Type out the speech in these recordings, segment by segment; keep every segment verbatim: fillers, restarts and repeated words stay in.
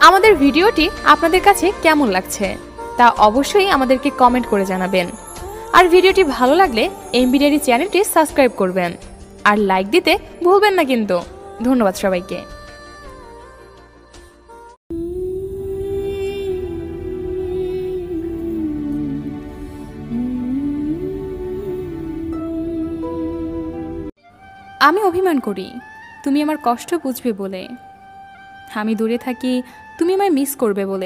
আমাদের ভিডিওটি আপনাদের কাছে কেমন লাগছে তা অবশ্যই আমাদেরকে কমেন্ট করে জানাবেন। আর ভিডিওটি ভালো লাগলে এমবি ডায়েরি চ্যানেলটি সাবস্ক্রাইব করবেন আর লাইক দিতে ভুলবেন না কিন্তু। ধন্যবাদ সবাইকে। আমি অভিমান করি তুমি আমার কষ্ট বুঝবে বলে, আমি দূরে থাকি তুমি আমায় মিস করবে বলে,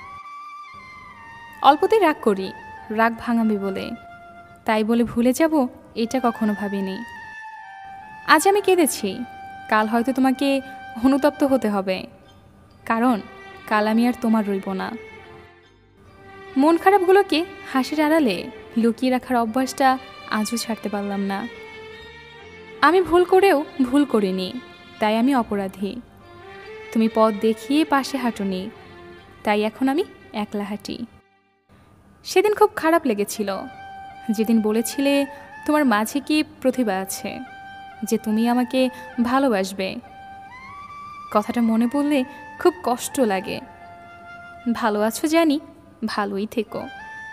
অল্পতেই রাগ করি রাগ ভাঙাবে বলে, তাই বলে ভুলে যাব এটা কখনো ভাবিনি। আজ আমি কেঁদেছি, কাল হয়তো তোমাকে অনুতপ্ত হতে হবে, কারণ কাল আমি আর তোমার রইব না। মন খারাপগুলোকে হাসির আড়ালে লুকিয়ে রাখার অভ্যাসটা আজও ছাড়তে পারলাম না। আমি ভুল করেও ভুল করিনি, তাই আমি অপরাধী। তুমি পথ দেখিয়ে পাশে হাঁটুনি, তাই এখন আমি একলা হাঁটি। সেদিন খুব খারাপ লেগেছিল যেদিন বলেছিলে তোমার মাঝে কি প্রতিভা আছে, যে তুমি আমাকে ভালোবাসবে। কথাটা মনে পড়লে খুব কষ্ট লাগে। ভালো আছো জানি, ভালোই থেকো।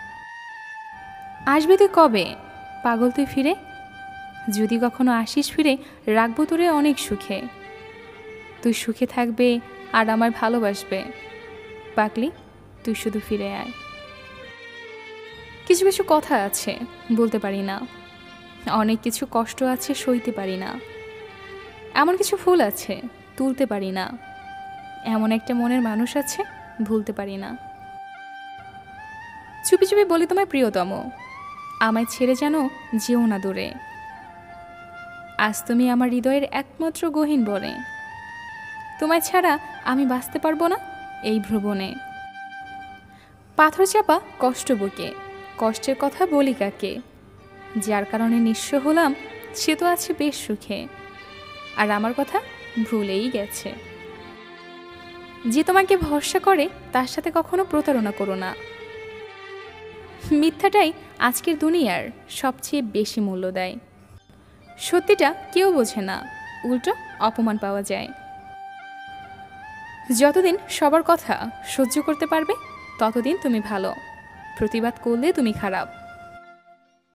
আসবে তুই কবে পাগল তুই ফিরে, যদি কখনো আসিস ফিরে রাখবো তোরে অনেক সুখে। তুই সুখে থাকবে আর আমার ভালোবাসবে, পাগলি তুই শুধু ফিরে আয়। কিছু কিছু কথা আছে বলতে পারি না, অনেক কিছু কষ্ট আছে সইতে পারি না, এমন কিছু ফুল আছে তুলতে পারি না, এমন একটা মনের মানুষ আছে ভুলতে পারি না। চুপি চুপি বলি তোমায় প্রিয়তম, আমায় ছেড়ে যেন যেও না দূরে। আজ তুমি আমার হৃদয়ের একমাত্র গহীন বনে, তোমায় ছাড়া আমি বাঁচতে পারবো না এই ভ্রমণে। পাথর চাপা কষ্ট বুকে, কষ্টের কথা বলি কাকে, যার কারণে নিঃস্ব হলাম সে তো আছে বেশ সুখে, আর আমার কথা ভুলেই গেছে। যে তোমাকে ভরসা করে তার সাথে কখনো প্রতারণা করো না। মিথ্যাটাই আজকের দুনিয়ার সবচেয়ে বেশি মূল্য দেয়। সত্যিটা কেউ বোঝে না, উল্টো অপমান পাওয়া যায়। যতদিন সবার কথা সহ্য করতে পারবে ততদিন তুমি ভালো, প্রতিবাদ করলে তুমি খারাপ।